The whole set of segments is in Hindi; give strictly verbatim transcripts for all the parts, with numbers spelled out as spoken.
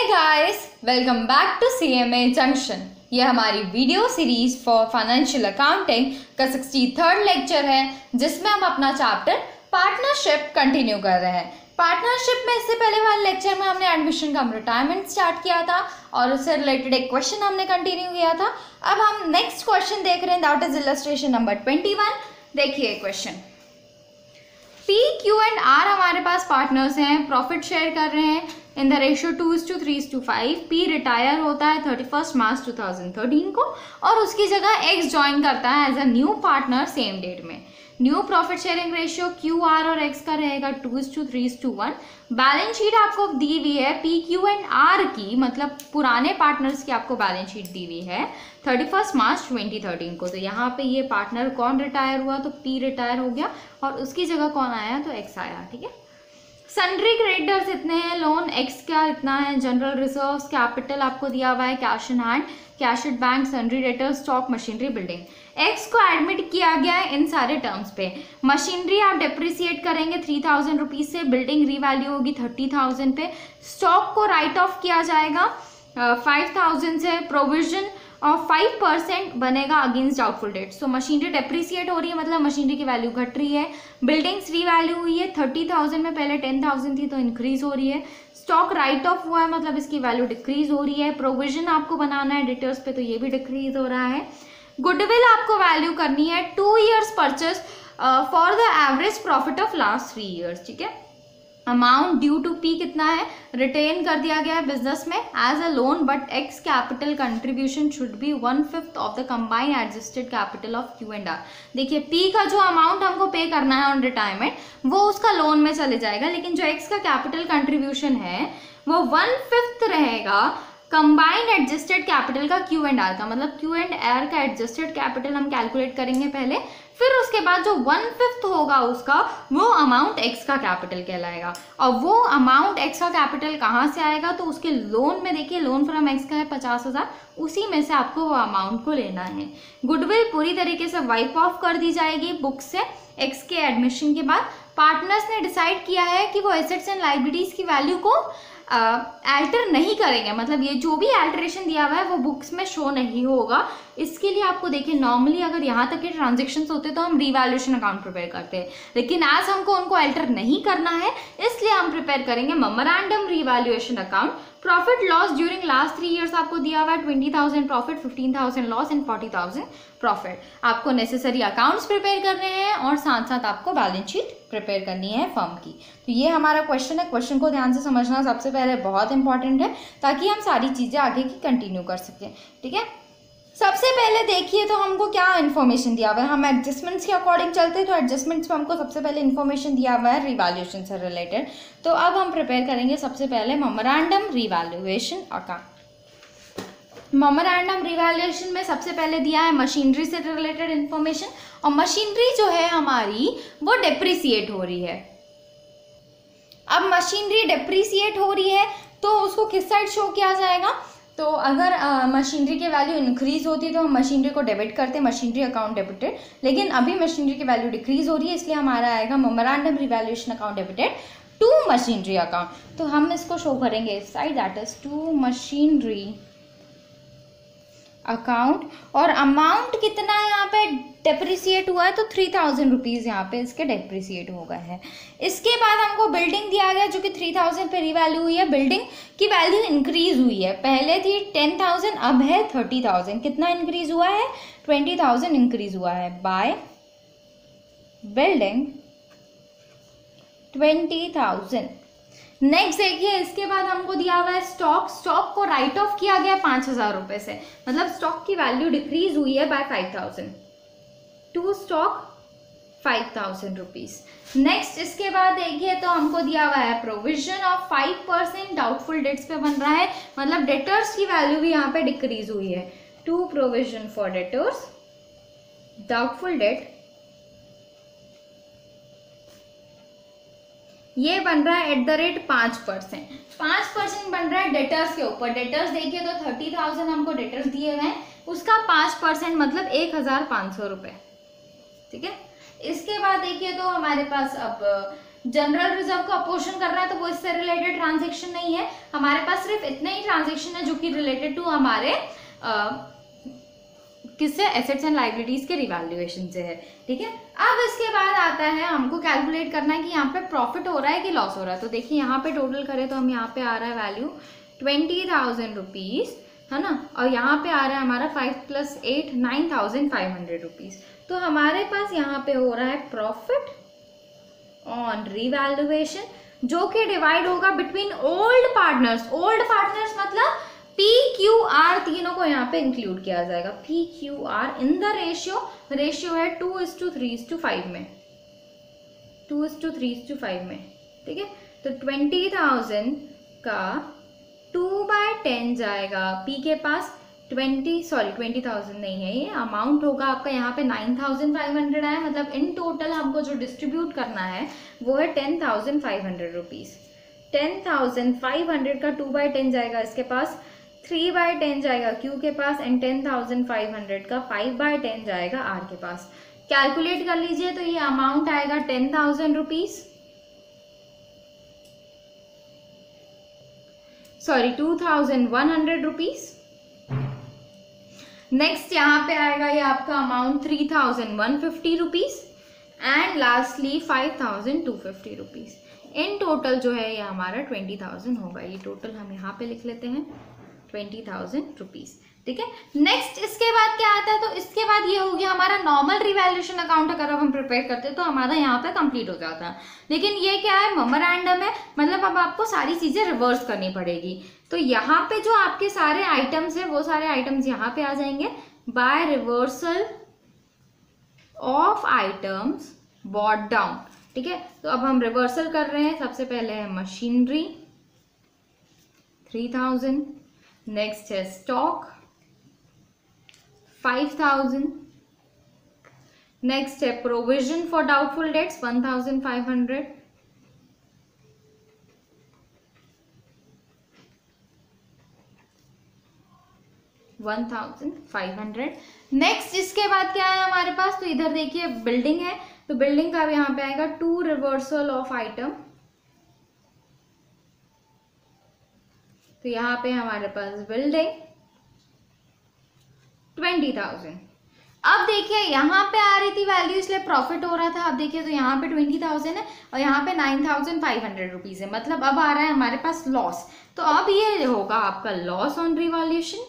Guys, welcome back to C M A junction. ये हमारी video series for financial accounting का सिक्सटी थर्ड लेक्चर है, जिसमें हम अपना चैप्टर पार्टनरशिप कंटिन्यू कर रहे हैं। पार्टनरशिप में इससे पहले वाले लेक्चर में हमने एडमिशन कम रिटायरमेंट स्टार्ट किया था और उससे रिलेटेड एक क्वेश्चन हमने कंटिन्यू किया था। अब हम नेक्स्ट क्वेश्चन देख रहे हैं, that is illustration number twenty one. देखिए question, P Q and R हमारे पास पार्टनर्स हैं, प्रॉफिट शेयर कर रहे हैं in the ratio two is to three is to five. P retire होता है thirty first March two thousand thirteen को और उसकी जगह एक्स ज्वाइन करता है as a new partner same date में। New profit sharing ratio Q R और एक्स का रहेगा to is to three is to one. Balance sheet आपको दी हुई है पी क्यू एंड आर की, मतलब पुराने पार्टनर्स की आपको बैलेंस शीट दी हुई है thirty first March twenty thirteen को। तो यहाँ पे ये पार्टनर कौन रिटायर हुआ, तो पी रिटायर हो गया और उसकी जगह कौन आया, तो एक्स आया। ठीक है, सन्ड्री क्रेडिटर्स इतने हैं, लोन एक्स का इतना है, जनरल रिजर्व्स कैपिटल आपको दिया हुआ है, cash in hand, cash at bank, sundry debtors, stock, machinery, building. X को एडमिट किया गया है इन सारे टर्म्स पे। मशीनरी आप डेप्रिसिएट करेंगे थ्री थाउजेंड रुपीज से, बिल्डिंग रीवैल्यू होगी थर्टी थाउजेंड पे, स्टॉक को राइट ऑफ किया जाएगा फाइव थाउजेंड से, प्रोविजन और फाइव परसेंट बनेगा against doubtful debt. So machinery depreciate हो रही है, मतलब मशीनरी की वैल्यू घट रही है। बिल्डिंग्स रीवैल्यू हुई है थर्टी थाउजेंड में, पहले टेन थाउजेंड थी तो इंक्रीज हो रही है। स्टॉक राइट ऑफ हुआ है, मतलब इसकी वैल्यू डिक्रीज हो रही है। प्रोविजन आपको बनाना है डेटर्स पे, तो ये भी डिक्रीज हो रहा है। गुडविल आपको वैल्यू करनी है two years purchase for the average profit of last three years. ठीक है, अमाउंट ड्यू टू पी कितना है, रिटेन कर दिया गया है बिजनेस में as a loan, but X capital contribution should be one fifth of the combined adjusted capital of Q and R. देखिए पी का जो अमाउंट हमको पे करना है ऑन रिटायरमेंट वो उसका लोन में चले जाएगा, लेकिन जो एक्स का कैपिटल कंट्रीब्यूशन है वो वन फिफ्थ रहेगा कंबाइंड एडजस्टेड कैपिटल का क्यू एंड आर का। मतलब क्यू एंड आर का एडजस्टेड कैपिटल हम कैलकुलेट करेंगे पहले, फिर उसके बाद जो वन फिफ्थ होगा उसका वो अमाउंट एक्स का कैपिटल कहलाएगा। और वो अमाउंट एक्स का कैपिटल कहाँ से आएगा, तो उसके लोन में, देखिए लोन फ्रॉम एक्स का है पचास हजार, उसी में से आपको वो अमाउंट को लेना है। गुडविल पूरी तरीके से वाइप ऑफ कर दी जाएगी बुक से एक्स के एडमिशन के बाद। पार्टनर्स ने डिसाइड किया है कि वो एसेट्स एंड लाइबिलिटीज की वैल्यू को अल्टर uh, नहीं करेंगे, मतलब ये जो भी अल्टरेशन दिया हुआ है वो बुक्स में शो नहीं होगा। इसके लिए आपको देखिए नॉर्मली अगर यहाँ तक के ट्रांजेक्शंस होते तो हम रिवैल्यूएशन अकाउंट प्रिपेयर करते हैं, लेकिन आज हमको उनको अल्टर नहीं करना है, इसलिए हम प्रिपेयर करेंगे memorandum revaluation account. Profit loss during last three years आपको दिया हुआ है twenty thousand profit, fifteen thousand loss and forty thousand profit. आपको नेसेसरी अकाउंट्स प्रिपेयर करने हैं और साथ साथ आपको बैलेंस शीट प्रिपेयर करनी है फर्म की। तो ये हमारा क्वेश्चन है। क्वेश्चन को ध्यान से समझना सबसे पहले बहुत इंपॉर्टेंट है, ताकि हम सारी चीज़ें आगे की कंटिन्यू कर सकें। ठीक है, सबसे पहले देखिए तो हमको क्या इन्फॉर्मेशन दिया हुआ है। हम एडजस्टमेंट्स के अकॉर्डिंग चलते हैं, तो एडजस्टमेंट्स में हमको सबसे पहले इन्फॉर्मेशन दिया हुआ है रिवैल्यूएशन से रिलेटेड। तो अब हम प्रिपेयर करेंगे सबसे पहले memorandum revaluation account. Memorandum revaluation में सबसे पहले दिया है मशीनरी से रिलेटेड इन्फॉर्मेशन, और मशीनरी जो है हमारी वो डेप्रिसिएट हो रही है। अब मशीनरी डेप्रिसिएट हो रही है तो उसको किस साइड शो किया जाएगा, तो अगर मशीनरी की वैल्यू इंक्रीज होती है तो हम मशीनरी को डेबिट करते हैं, मशीनरी अकाउंट डेबिटेड, लेकिन अभी मशीनरी की वैल्यू डिक्रीज हो रही है, इसलिए हमारा आएगा memorandum revaluation account debited to machinery account. तो हम इसको शो करेंगे इस side, that is to machinery account. और अमाउंट कितना है यहाँ पे डेप्रिसिएट हुआ है, तो थ्री थाउजेंड रुपीज़ यहाँ पे इसके डेप्रिसिएट हो गए हैं। इसके बाद हमको बिल्डिंग दिया गया जो कि थ्री थाउजेंड पे रिवैल्यू हुई है। बिल्डिंग की वैल्यू इंक्रीज हुई है, पहले थी टेन थाउजेंड अब है थर्टी थाउजेंड। कितना इंक्रीज हुआ है, ट्वेंटी थाउजेंड इंक्रीज हुआ है by building twenty thousand. Next देखिए, इसके बाद हमको दिया हुआ है स्टॉक। स्टॉक को राइट ऑफ किया गया पाँच हजार रुपये से, मतलब स्टॉक की वैल्यू डिक्रीज हुई है by five thousand to stock five thousand rupees. Next इसके बाद देखिए तो हमको दिया हुआ है provision of five percent doubtful debts पे बन रहा है, मतलब डेटर्स की वैल्यू भी यहाँ पे डिक्रीज हुई है। To provision for debtors doubtful debt, ये बन रहा है एट द रेट पाँच परसेंट पाँच परसेंट बन रहा है डेटर्स के ऊपर। डेटर्स देखिए तो थर्टी थाउजेंड हमको डेटर्स दिए हुए हैं, उसका पाँच परसेंट मतलब एक हजार पाँच सौ रुपये। ठीक है, इसके बाद देखिए तो हमारे पास अब जनरल रिजर्व को अपोर्शन कर रहा है तो वो इससे रिलेटेड ट्रांजेक्शन नहीं है, हमारे पास सिर्फ इतने ही ट्रांजेक्शन है जो कि रिलेटेड टू हमारे आ, किससे, एसेट्स एंड लाइबिलिटीज के रिवैल्यूएशन से है, ठीक है। अब इसके बाद आता है हमको कैलकुलेट करना है कि यहाँ पे प्रॉफिट हो रहा है कि लॉस हो रहा है। तो देखिए यहाँ पे टोटल करें तो हम यहाँ पे आ रहा है वैल्यू ट्वेंटी थाउजेंड रुपीज, है ना, और यहाँ पे आ रहा है हमारा five plus eight nine thousand five hundred rupees. तो हमारे पास यहाँ पे हो रहा है प्रॉफिट ऑन रिवैल्यूएशन जो कि डिवाइड होगा between old partners. Old partners मतलब पी क्यू आर तीनों को यहाँ पे इंक्लूड किया जाएगा। P Q R in the ratio, ratio है two is to three is to five में, two is to three is to five में, ठीक है। तो ट्वेंटी थाउजेंड का टू बाय टेन जाएगा पी के पास, ट्वेंटी सॉरी ट्वेंटी थाउजेंड नहीं है ये, अमाउंट होगा आपका यहाँ पे नाइन थाउजेंड फाइव हंड्रेड आया, मतलब इन टोटल हमको जो डिस्ट्रीब्यूट करना है वो है ten thousand five hundred rupees. Ten thousand five hundred का टू बाय टेन जाएगा इसके पास, थ्री बाय टेन जाएगा क्यू के पास, and ten thousand five hundred का फाइव बाय टेन जाएगा आर के पास। कैलकुलेट कर लीजिए तो ये अमाउंट आएगा ten thousand rupees, sorry two thousand one hundred rupees. Next यहाँ पे आएगा ये आपका amount three thousand one fifty rupees, and lastly five thousand two fifty rupees. In total जो है ये हमारा ट्वेंटी थाउजेंड होगा। ये टोटल हम यहाँ पे लिख लेते हैं ट्वेंटी थाउजेंड रुपीज, ठीक है। नेक्स्ट इसके बाद क्या आता है, तो इसके बाद ये हो गया हमारा नॉर्मल रिवैल्यूएशन अकाउंट। अगर हम प्रिपेयर करते हैं तो हमारा यहाँ पे कंप्लीट हो जाता है, लेकिन ये क्या है, मेमोरेंडम है, मतलब अब आपको सारी चीजें रिवर्स करनी पड़ेगी। तो यहाँ पे जो आपके सारे आइटम्स है वो सारे आइटम्स यहाँ पे आ जाएंगे, by reversal of items brought down, ठीक है। तो अब हम रिवर्सल कर रहे हैं। सबसे पहले है मशीनरी थ्री थाउजेंड, नेक्स्ट है स्टॉक फाइव थाउजेंड, नेक्स्ट है provision for doubtful debts one thousand five hundred, one thousand five hundred. Next इसके बाद क्या है हमारे पास, तो इधर देखिए बिल्डिंग है, तो बिल्डिंग का भी यहाँ पे आएगा टू रिवर्सल ऑफ आइटम, तो यहाँ पे हमारे पास बिल्डिंग ट्वेंटी थाउजेंड। अब देखिए यहाँ पे आ रही थी वैल्यू इसलिए प्रॉफिट हो रहा था। अब देखिए तो यहाँ पे ट्वेंटी थाउजेंड है और यहाँ पे nine thousand five hundred rupees है, मतलब अब आ रहा है हमारे पास लॉस। तो अब ये होगा आपका लॉस ऑन रिवैल्यूएशन।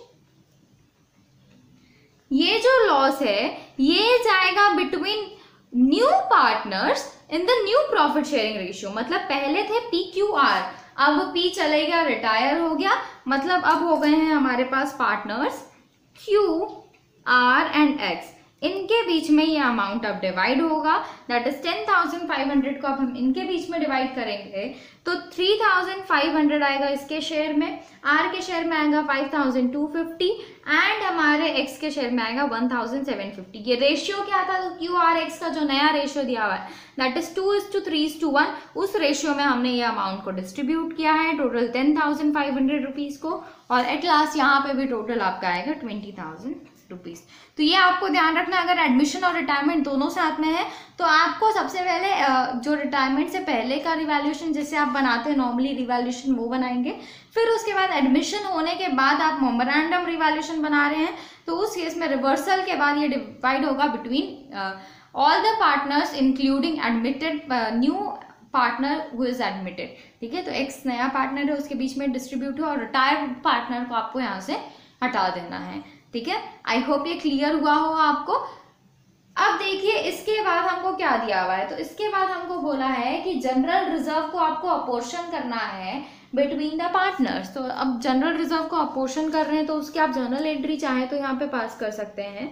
ये जो लॉस है ये जाएगा between new partners in the new profit sharing ratio. मतलब पहले थे पी क्यू आर, अब पी चले गया, रिटायर हो गया, मतलब अब हो गए हैं हमारे पास partners Q R and X. इनके बीच में ये अमाउंट अब डिवाइड होगा, that is ten thousand five hundred को अब हम इनके बीच में डिवाइड करेंगे तो थ्री थाउजेंड फाइव हंड्रेड आएगा इसके शेयर में, आर के शेयर में आएगा five thousand two fifty and हमारे एक्स के शेयर में आएगा वन थाउजेंड सेवन फिफ्टी। ये रेशियो क्या था, तो क्यू आर एक्स का जो नया रेशियो दिया हुआ है that is two is to three is to one, उस रेशियो में हमने ये अमाउंट को डिस्ट्रीब्यूट किया है total ten thousand five hundred rupees को, और एट लास्ट यहाँ पे भी टोटल आपका आएगा ट्वेंटी थाउजेंड रुपीज। तो ये आपको ध्यान रखना, अगर एडमिशन और रिटायरमेंट दोनों साथ में है तो आपको सबसे पहले जो रिटायरमेंट से पहले का रिवैल्यूएशन जैसे आप बनाते हैं नॉर्मली रिवैल्यूएशन वो बनाएंगे, फिर उसके बाद एडमिशन होने के बाद आप मेमोरेंडम रिवैल्यूएशन बना रहे हैं तो उस केस में रिवर्सल के बाद ये डिवाइड होगा between all the partners including admitted new partner who is admitted, ठीक है। तो एक्स नया पार्टनर है उसके बीच में डिस्ट्रीब्यूट हो और रिटायर्ड पार्टनर को आपको यहाँ से हटा देना है, ठीक है। आई होप ये क्लियर हुआ हो आपको। अब देखिए इसके बाद हमको क्या दिया हुआ है, तो इसके बाद हमको बोला है कि जनरल रिजर्व को आपको अपोर्शन करना है बिटवीन द पार्टनर्स। तो अब जनरल रिजर्व को अपोर्शन कर रहे हैं तो उसकी आप जर्नल एंट्री चाहे तो यहाँ पे पास कर सकते हैं,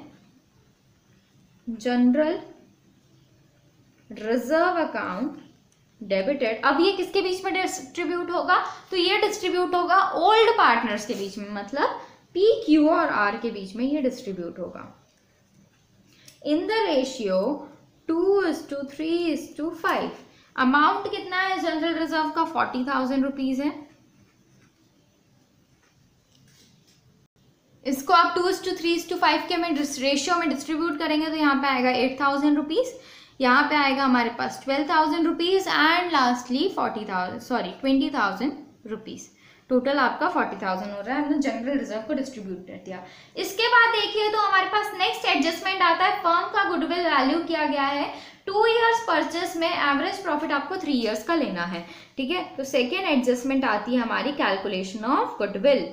जनरल रिजर्व अकाउंट डेबिटेड। अब ये किसके बीच में डिस्ट्रीब्यूट होगा, तो ये डिस्ट्रीब्यूट होगा ओल्ड पार्टनर्स के बीच में, मतलब पी क्यू और आर के बीच में ये डिस्ट्रीब्यूट होगा in the ratio two is to three is to five. Amount कितना है जनरल रिजर्व का, फोर्टी थाउजेंड रुपीज है। इसको आप two is to three is to five के में रेशियो में डिस्ट्रीब्यूट करेंगे तो यहाँ पे आएगा एट थाउजेंड रुपीज। यहाँ पे आएगा हमारे पास twelve thousand rupees and lastly forty thousand sorry twenty thousand rupees. Total आपका फोर्टी थाउजेंड हो रहा है, हमने जनरल रिजर्व को डिस्ट्रीब्यूट कर दिया। इसके बाद देखिए तो हमारे पास नेक्स्ट एडजस्टमेंट आता है, फर्म का गुडविल वैल्यू किया गया है टू इयर्स परचेस में, एवरेज प्रॉफिट आपको थ्री इयर्स का लेना है, ठीक है। तो सेकेंड एडजस्टमेंट आती है हमारी कैलकुलेशन ऑफ गुडविल।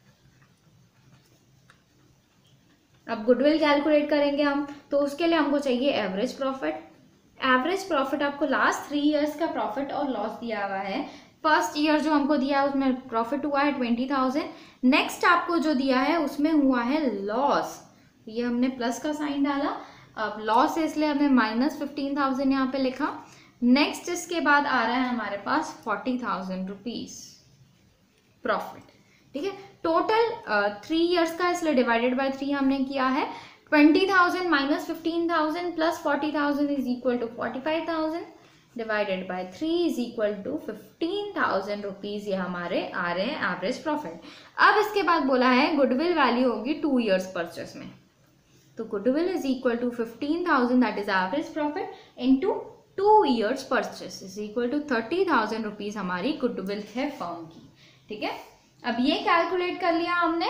अब गुडविल कैलकुलेट करेंगे हम, तो उसके लिए हमको चाहिए एवरेज प्रॉफिट। एवरेज प्रॉफिट आपको लास्ट थ्री इयर्स का प्रॉफिट और लॉस दिया हुआ है। फर्स्ट ईयर जो हमको दिया है उसमें प्रॉफिट हुआ है ट्वेंटी थाउजेंड, नेक्स्ट आपको जो दिया है उसमें हुआ है लॉस, ये हमने प्लस का साइन डाला, अब लॉस है इसलिए हमने माइनस फिफ्टीन थाउजेंड यहाँ पे लिखा। नेक्स्ट इसके बाद आ रहा है हमारे पास फोर्टी थाउजेंड रुपीज प्रॉफिट, ठीक है। टोटल थ्री इयर्स का इसलिए डिवाइडेड बाय थ्री हमने किया है। Twenty thousand minus fifteen thousand plus forty thousand is equal to forty five thousand divided by three is equal to fifteen thousand rupees, ये हमारे आ रहे हैं एवरेज प्रॉफिट। अब इसके बाद बोला है गुडविल वैल्यू होगी टू इयर्स परचेस में, तो goodwill is equal to fifteen thousand that is average profit into two years purchase is equal to thirty thousand rupees हमारी गुडविल है फर्म की, ठीक है। अब ये कैलकुलेट कर लिया हमने।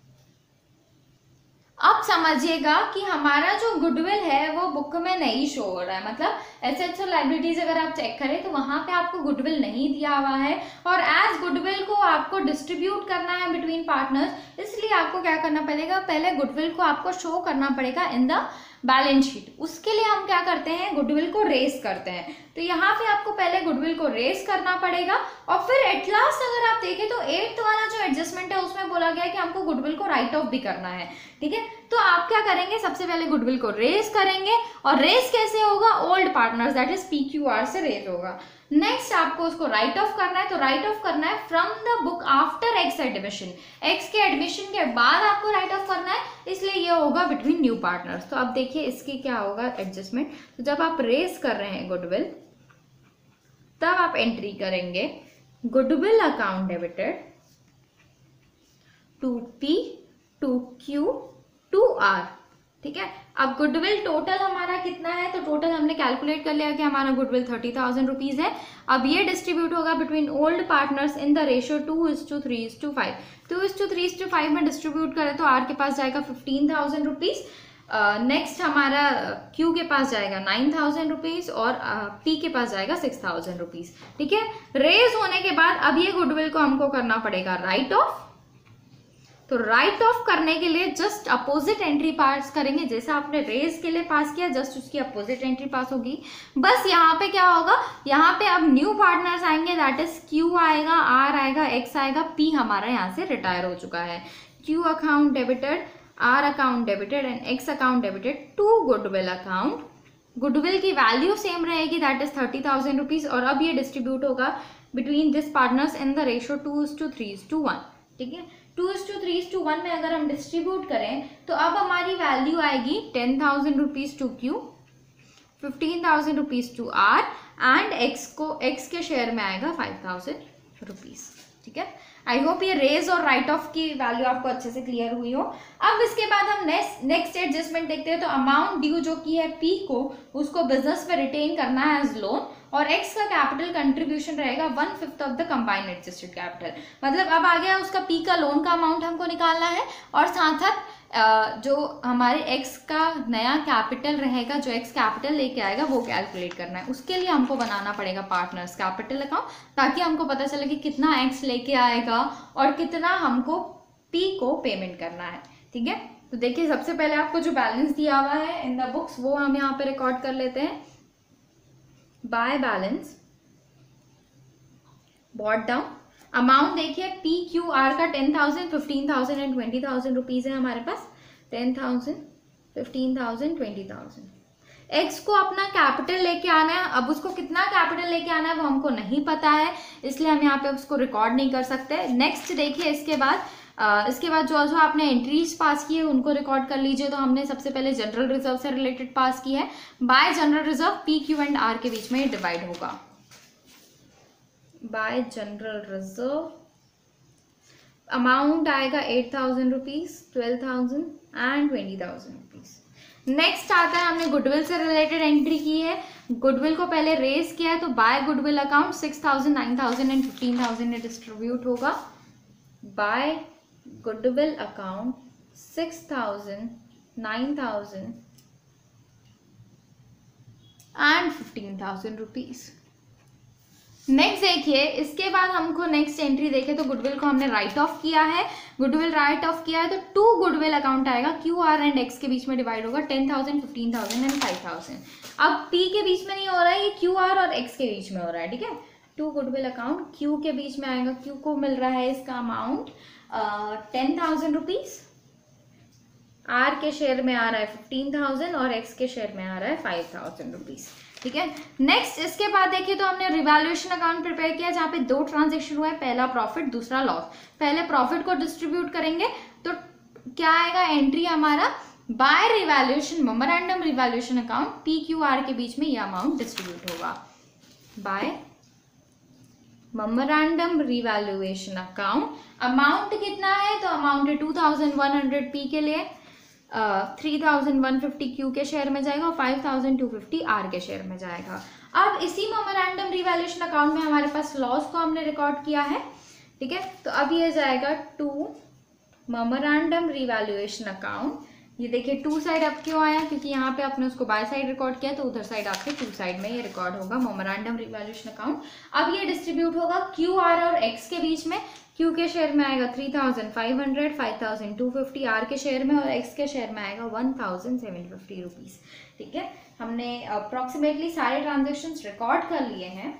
अब समझिएगा कि हमारा जो गुडविल है वो बुक में नहीं शो हो रहा है, मतलब एसेट्स और लायबिलिटीज अगर आप चेक करें तो वहां पे आपको गुडविल नहीं दिया हुआ है, और एज गुडविल को आपको डिस्ट्रीब्यूट करना है बिटवीन पार्टनर्स, इसलिए आपको क्या करना पड़ेगा, पहले गुडविल को आपको शो करना पड़ेगा इन द बैलेंस शीट। उसके लिए हम क्या करते हैं, गुडविल को रेस करते हैं। तो यहाँ पे आपको पहले गुडविल को रेस करना पड़ेगा, और फिर एट लास्ट अगर आप देखें तो एट्थ वाला जो एडजस्टमेंट है उसमें बोला गया है कि हमको गुडविल को राइट ऑफ भी करना है, ठीक है। तो आप क्या करेंगे, सबसे पहले गुडविल को रेस करेंगे, और रेस कैसे होगा, old partners that is P Q R से रेस होगा। नेक्स्ट आपको उसको राइट ऑफ करना है, तो राइट ऑफ करना है from the book after X admission, X के एडमिशन के बाद आपको राइट ऑफ करना है, इसलिए ये होगा बिटवीन न्यू पार्टनर्स। तो अब देखिए इसकी क्या होगा एडजस्टमेंट, तो जब आप रेस कर रहे हैं गुडविल तब आप एंट्री करेंगे goodwill account debited to P to Q to R, ठीक है। अब गुडविल टोटल हमारा कितना है, तो टोटल हमने कैलकुलेट कर लिया कि हमारा गुडविल थर्टी थाउजेंड रुपीज है। अब ये डिस्ट्रीब्यूट होगा between old partners in the ratio two is to three is to five. Two is to three is to five में डिस्ट्रीब्यूट करें तो आर के पास जाएगा फिफ्टीन थाउजेंड रुपीज, नेक्स्ट हमारा क्यू के पास जाएगा नाइन थाउजेंड रुपीज, और पी uh, के पास जाएगा सिक्स थाउजेंड रुपीज, ठीक है। रेज होने के बाद अब ये गुडविल को हमको करना पड़ेगा राइट ऑफ। तो राइट ऑफ करने के लिए जस्ट अपोजिट एंट्री पास करेंगे, जैसा आपने रेज के लिए पास किया जस्ट उसकी अपोजिट एंट्री पास होगी। बस यहाँ पे क्या होगा, यहाँ पे अब न्यू पार्टनर्स आएंगे, दैट इज क्यू आएगा, आर आएगा, एक्स आएगा, पी हमारा यहाँ से रिटायर हो चुका है। Q account debited, R account debited and X account debited to goodwill account. Goodwill की वैल्यू सेम रहेगी, that is thirty thousand rupees, और अब ये डिस्ट्रीब्यूट होगा between this partners in the ratio two is to three is to one, ठीक है। Two is to three is to one में अगर हम डिस्ट्रीब्यूट करें तो अब हमारी वैल्यू आएगी ten thousand rupees to Q, fifteen thousand rupees to R, and X को एक्स के शेयर में आएगा फाइव थाउजेंड रुपीज, ठीक है। आई होप ये रेज और राइट ऑफ की वैल्यू आपको अच्छे से क्लियर हुई हो। अब इसके बाद हम नेक्स्ट नेक्स्ट एडजस्टमेंट देखते हैं। तो अमाउंट ड्यू जो की है पी को, उसको बिजनेस में रिटेन करना है एज लोन, और एक्स का कैपिटल कंट्रीब्यूशन रहेगा one fifth of the combined adjusted capital. मतलब अब आ गया उसका पी का लोन का अमाउंट हमको निकालना है, और साथ साथ जो हमारे एक्स का नया कैपिटल रहेगा, जो एक्स कैपिटल लेके आएगा वो कैलकुलेट करना है। उसके लिए हमको बनाना पड़ेगा पार्टनर्स कैपिटल अकाउंट, ताकि हमको पता चले कि कितना एक्स लेके आएगा और कितना हमको पी को पेमेंट करना है, ठीक है। तो देखिए सबसे पहले आपको जो बैलेंस दिया हुआ है इन द बुक्स वो हम यहाँ पे रिकॉर्ड कर लेते हैं। By balance brought down, amount देखिए पी क्यू आर का ten thousand, fifteen thousand and twenty thousand rupees है हमारे पास। Ten thousand, fifteen thousand, twenty thousand. X को अपना कैपिटल लेके आना है, अब उसको कितना कैपिटल लेके आना है वो हमको नहीं पता है, इसलिए हम यहाँ पे उसको रिकॉर्ड नहीं कर सकते। नेक्स्ट देखिए इसके बाद Uh, इसके बाद जो जो आपने एंट्रीज पास की है उनको रिकॉर्ड कर लीजिए। तो हमने सबसे पहले जनरल रिजर्व से रिलेटेड पास की है। By general reserve P Q and R के बीच में डिवाइड होगा। बाय जनरल रिजर्व अमाउंट आएगा eight thousand rupees, twelve thousand and twenty thousand rupees. Next आता है, हमने गुडविल से रिलेटेड एंट्री की है। गुडविल को पहले रेज किया है, तो by goodwill account six thousand nine thousand and fifteen thousand में डिस्ट्रीब्यूट होगा। By goodwill account six thousand nine thousand and fifteen thousand rupees. Next देखिए, इसके बाद हमको नेक्स्ट एंट्री देखे तो गुडविल को हमने राइट ऑफ किया है। गुडविल राइट ऑफ किया है तो टू गुडविल अकाउंट आएगा, क्यू आर एंड एक्स के बीच में डिवाइड होगा, ten thousand fifteen thousand and five thousand. अब पी के बीच में नहीं हो रहा है, ये क्यू आर और एक्स के बीच में हो रहा है, ठीक है। टू गुडविल अकाउंट क्यू के बीच में आएगा, क्यू को मिल रहा है इसका amount ten thousand rupees, R के शेयर में आ रहा है फिफ्टीन थाउजेंड और एक्स के शेयर में आ रहा है फाइव थाउजेंड रुपीज, ठीक है। नेक्स्ट इसके बाद देखिए तो हमने रिवैल्यूएशन अकाउंट प्रिपेयर किया, जहाँ पे दो ट्रांजेक्शन हुआ है, पहला प्रॉफिट दूसरा लॉस। पहले प्रॉफिट को डिस्ट्रीब्यूट करेंगे तो क्या आएगा एंट्री हमारा, by revaluation memorandum revaluation account P Q R के बीच में ये अमाउंट डिस्ट्रीब्यूट होगा। By memorandum revaluation account, amount कितना है तो अमाउंट है two thousand one hundred P के लिए, three thousand one fifty Q के शेयर में जाएगा और five thousand two fifty R के शेयर में जाएगा। अब इसी मेमोरेंडम रिवैल्यूएशन अकाउंट में हमारे पास लॉस को हमने रिकॉर्ड किया है, ठीक है। तो अब ये जाएगा टू मेमोरेंडम रिवैल्यूएशन अकाउंट। ये देखिए टू साइड अब क्यों आया, क्योंकि यहाँ पे आपने उसको बाय साइड रिकॉर्ड किया, तो उधर साइड आपके टू साइड में ये रिकॉर्ड होगा मेमोरेंडम रिवैल्यूएशन अकाउंट। अब ये डिस्ट्रीब्यूट होगा क्यू आर और एक्स के बीच में, क्यू के शेयर में आएगा three thousand five hundred, five thousand two fifty R के शेयर में, और एक्स के शेयर में आएगा one thousand seven fifty rupees, ठीक है। हमने अप्रोक्सीमेटली सारे ट्रांजेक्शन्स रिकॉर्ड कर लिए हैं।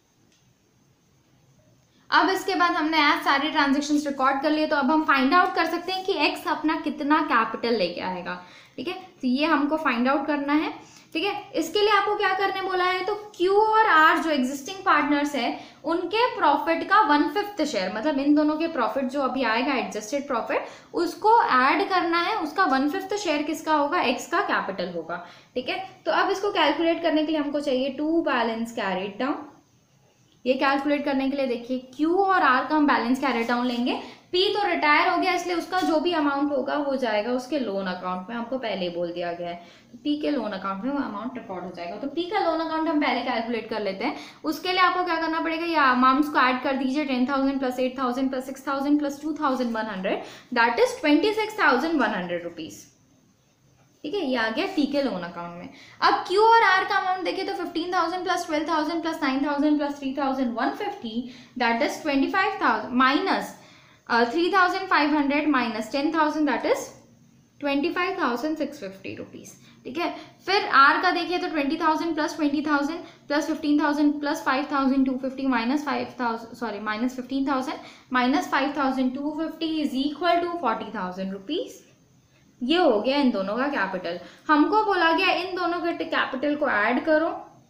अब इसके बाद हमने आज सारे ट्रांजेक्शन्स रिकॉर्ड कर लिए, तो अब हम फाइंड आउट कर सकते हैं कि एक्स अपना कितना कैपिटल लेके आएगा, ठीक है। तो ये हमको फाइंड आउट करना है, ठीक है। इसके लिए आपको क्या करने बोला है, तो क्यू और आर जो एग्जिस्टिंग पार्टनर्स है उनके प्रॉफिट का वन फिफ्थ शेयर, मतलब इन दोनों के प्रॉफिट जो अभी आएगा एडजस्टेड प्रॉफिट, उसको ऐड करना है। उसका वन फिफ्थ शेयर किसका होगा, एक्स का कैपिटल होगा, ठीक है। तो अब इसको कैलकुलेट करने के लिए हमको चाहिए टू बैलेंस कैरिड डाउन। ये कैलकुलेट करने के लिए देखिए क्यू और आर का हम बैलेंस कैरी डाउन लेंगे। पी तो रिटायर हो गया, इसलिए उसका जो भी अमाउंट होगा वो जाएगा उसके लोन अकाउंट में, हमको पहले ही बोल दिया गया है। पी के लोन अकाउंट में वो अमाउंट रिकॉर्ड हो जाएगा। तो पी का लोन अकाउंट हम पहले कैलकुलेट कर लेते हैं। उसके लिए आपको क्या करना पड़ेगा, ये अमाउंट्स को ऐड कर दीजिए, ten thousand plus eight thousand plus six thousand plus two thousand one hundred, that is twenty six thousand one hundred rupees, ठीक है। ये आ गया टी के लोन अकाउंट में। अब क्यू और आर का अमाउंट देखिए तो fifteen thousand plus twelve thousand plus nine thousand plus three thousand one fifty, that is twenty five thousand minus three thousand five hundred minus ten thousand, that is twenty five thousand six fifty rupees, ठीक है। फिर आर का देखिए तो twenty thousand plus twenty thousand plus fifteen thousand plus five thousand two fifty minus five thousand sorry minus fifteen thousand minus five thousand two fifty is equal to forty thousand rupees. ये हो गया इन दोनों का कैपिटल। हमको बोला गया इन दोनों के कैपिटल को ऐड करो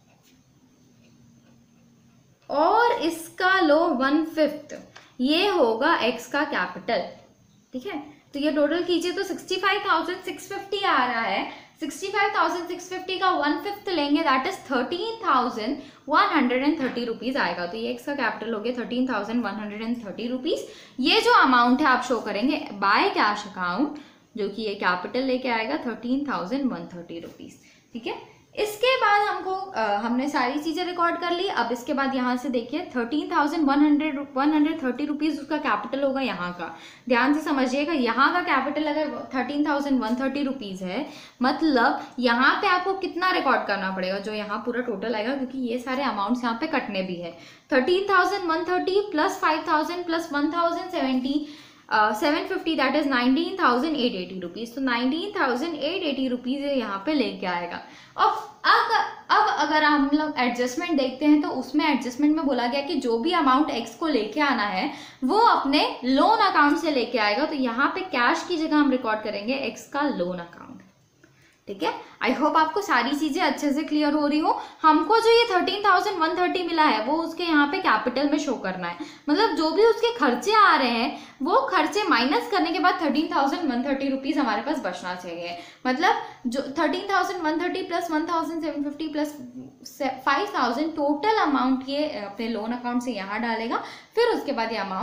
और इसका लो वन फिफ्थ, ये होगा एक्स का कैपिटल, ठीक है। तो ये टोटल कीजिए तो sixty five thousand six fifty आ रहा है। Sixty five thousand six fifty का वन फिफ्थ लेंगे, that is thirteen thousand one hundred and thirty rupees आएगा। तो ये एक्स का कैपिटल हो गया thirteen thousand one hundred and thirty rupees. ये जो अमाउंट है आप शो करेंगे बाय कैश अकाउंट, जो कि ये कैपिटल लेके आएगा thirteen thousand one thirty rupees, ठीक है। इसके बाद हमको आ, हमने सारी चीजें रिकॉर्ड कर ली। अब इसके बाद यहाँ से देखिए thirteen thousand one hundred one hundred thirty rupees उसका कैपिटल होगा यहाँ का। ध्यान से समझिएगा, यहाँ का कैपिटल अगर thirteen thousand one thirty rupees है, मतलब यहाँ पे आपको कितना रिकॉर्ड करना पड़ेगा, जो यहाँ पूरा टोटल आएगा, क्योंकि ये सारे अमाउंट्स यहाँ पे कटने भी है। Thirteen thousand one thirty plus five thousand plus one thousand seventy seven fifty, that is nineteen thousand eight eighty rupees. तो nineteen thousand eight eighty rupees यहाँ पे लेके आएगा। अब अब अब अगर हम लोग एडजस्टमेंट देखते हैं तो उसमें एडजस्टमेंट में बोला गया कि जो भी अमाउंट एक्स को लेके आना है वो अपने लोन अकाउंट से लेके आएगा। तो यहाँ पे कैश की जगह हम रिकॉर्ड करेंगे एक्स का लोन अकाउंट, ठीक है। आई होप आपको सारी चीजें अच्छे से क्लियर हो रही हो। हमको जो ये थर्टीन थाउजेंड वन थर्टी मिला है वो उसके यहाँ पे कैपिटल में शो करना है, मतलब जो भी उसके खर्चे आ रहे हैं वो खर्चे माइनस करने के बाद thirteen thousand one thirty rupees हमारे पास बचना चाहिए। मतलब जो thirteen thousand one thirty plus one thousand seven fifty plus five thousand total amount ये अपने लोन अकाउंट से यहाँ डालेगा, फिर उसके बाद ये अमाउंट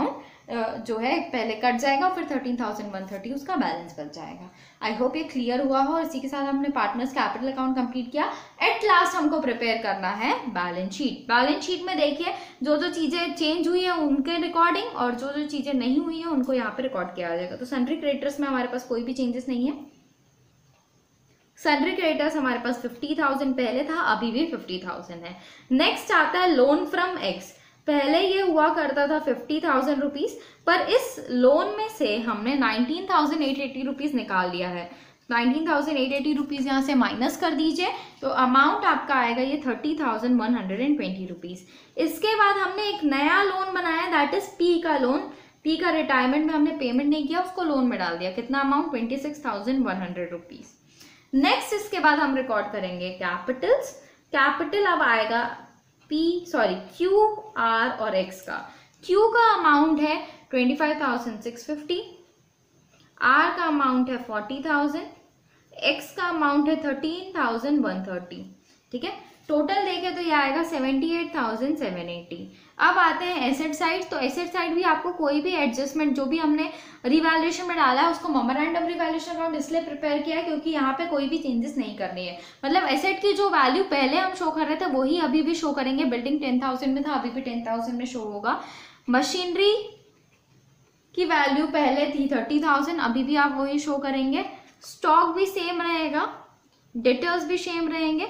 जो है पहले कट जाएगा, फिर थर्टीन थाउजेंड वन थर्टी उसका बैलेंस बच जाएगा। आई होप ये क्लियर हुआ हो। इसी के साथ हमने पार्टनर्स कैपिटल अकाउंट कंप्लीट किया। एट लास्ट हमको प्रिपेयर करना है बैलेंस शीट। बैलेंस शीट में देखिए जो जो चीज़ें चेंज हुई है उनके रिकॉर्डिंग और जो जो चीज़ें नहीं हुई है उनको यहाँ पे रिकॉर्ड किया जाएगा। तो सन्ड्री क्रेडिटर्स में हमारे पास कोई भी चेंजेस नहीं है। सन्ड्री क्रेडिटर्स हमारे पास फिफ्टी थाउजेंड पहले था, अभी भी फिफ्टी थाउजेंड है। नेक्स्ट आता है लोन फ्रॉम एक्स। पहले ये हुआ करता था फिफ्टी थाउजेंड रुपीज, पर इस लोन में से हमने nineteen thousand eight eighty rupees निकाल लिया है। Nineteen thousand eight eighty rupees यहाँ से माइनस कर दीजिए तो अमाउंट आपका आएगा ये thirty thousand one hundred and twenty rupees. इसके बाद हमने एक नया लोन बनाया, दैट इज पी का लोन। पी का रिटायरमेंट में हमने पेमेंट नहीं किया, उसको लोन में डाल दिया। कितना amount? Twenty six thousand one hundred rupees. Next इसके बाद हम रिकॉर्ड करेंगे कैपिटल्स। कैपिटल अब आएगा पी सॉरी क्यू आर और एक्स का। क्यू का अमाउंट है twenty five thousand six fifty, R का अमाउंट है फोर्टी थाउजेंड, एक्स का अमाउंट है थर्टीन थाउजेंड वन थर्टी। ठीक है, टोटल देखें तो ये आएगा seventy eight thousand seven eighty. अब आते हैं एसेट साइड। तो एसेट साइड भी आपको कोई भी एडजस्टमेंट जो भी हमने रिवैल्यूएशन में डाला है उसको मेमोरेंडम रिवैल्यूएशन अकाउंट इसलिए प्रिपेयर किया है क्योंकि यहाँ पे कोई भी चेंजेस नहीं करनी है। मतलब एसेट की जो वैल्यू पहले हम शो कर रहे थे वही अभी भी शो करेंगे। बिल्डिंग टेन थाउजेंड में था, अभी भी टेन थाउजेंड में शो होगा। मशीनरी की वैल्यू पहले थी थर्टी थाउजेंड, अभी भी आप वही शो करेंगे। स्टॉक भी सेम रहेगा, डेटर्स भी सेम रहेंगे।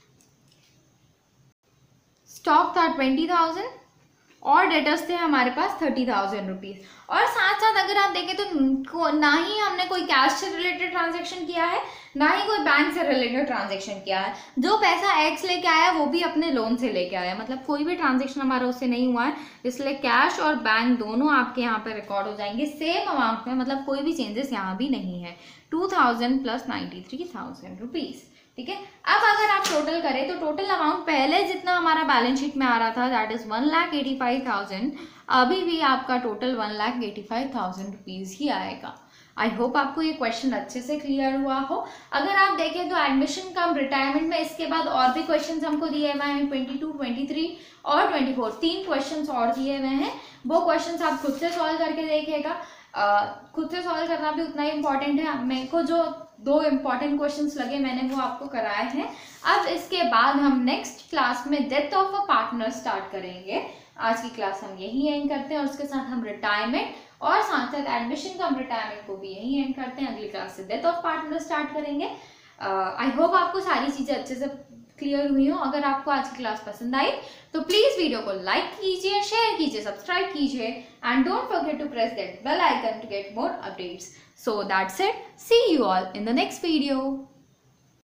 स्टॉक था ट्वेंटी थाउजेंड और डेटर्स थे हमारे पास थर्टी थाउजेंड रुपीज। और साथ साथ अगर आप देखें तो ना ही हमने कोई कैश से रिलेटेड ट्रांजैक्शन किया है, ना ही कोई बैंक से रिलेटेड ट्रांजैक्शन किया है। जो पैसा एक्स लेके आया वो भी अपने लोन से लेके आया, मतलब कोई भी ट्रांजैक्शन हमारा उससे नहीं हुआ है। इसलिए कैश और बैंक दोनों आपके यहाँ पे रिकॉर्ड हो जाएंगे सेम अमाउंट में, मतलब कोई भी चेंजेस यहाँ भी नहीं है। Two thousand plus ninety three thousand rupees. ठीक है, अब अगर आप टोटल करें तो टोटल अमाउंट पहले जितना हमारा बैलेंस शीट में आ रहा था that is one lakh eighty five thousand, अभी भी आपका total one lakh eighty five thousand rupees ही आएगा। आई होप आपको ये क्वेश्चन अच्छे से क्लियर हुआ हो। अगर आप देखें तो एडमिशन कम रिटायरमेंट में इसके बाद और भी क्वेश्चंस हमको दिए हुए हैं, ट्वेंटी टू, ट्वेंटी थ्री और ट्वेंटी फोर, तीन क्वेश्चंस और दिए हुए हैं। वो क्वेश्चंस आप खुद से सॉल्व करके देखिएगा। uh, खुद से सॉल्व करना भी उतना ही इम्पॉर्टेंट है। मेरे को जो दो इम्पॉर्टेंट क्वेश्चंस लगे मैंने वो आपको कराए हैं। अब इसके बाद हम नेक्स्ट क्लास में death of a partner start करेंगे। आज की क्लास हम यही एंड करते हैं और उसके साथ हम रिटायरमेंट और साथ साथ एडमिशन कम रिटायरमेंट को भी यही एंड करते हैं। अगली क्लास से डेथ ऑफ पार्टनर स्टार्ट करेंगे। आई होप आपको सारी चीज़ें अच्छे से क्लियर हुई हो। अगर आपको आज की क्लास पसंद आई तो प्लीज़ वीडियो को लाइक कीजिए, शेयर कीजिए, सब्सक्राइब कीजिए and don't forget to press that bell icon to get more updates. So that's it. See you all in the next video.